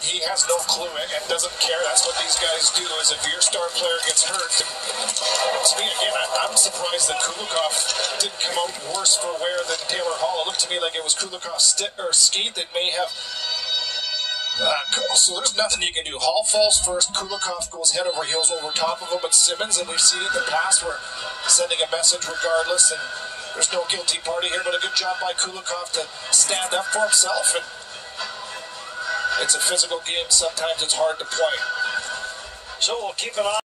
he has no clue and doesn't care. That's what these guys do, is if your star player gets hurt. To me, again, I'm surprised that Kulikov didn't come out worse for wear than Taylor Hall. It looked to me like it was Kulikov's skate that may have... so there's nothing you can do. Hall falls first. Kulikov goes head over heels over top of him. But Simmons, and we've seen it in the past, we're sending a message regardless, and there's no guilty party here, but a good job by Kulikov to stand up for himself. And it's a physical game. Sometimes it's hard to play. So we'll keep an eye.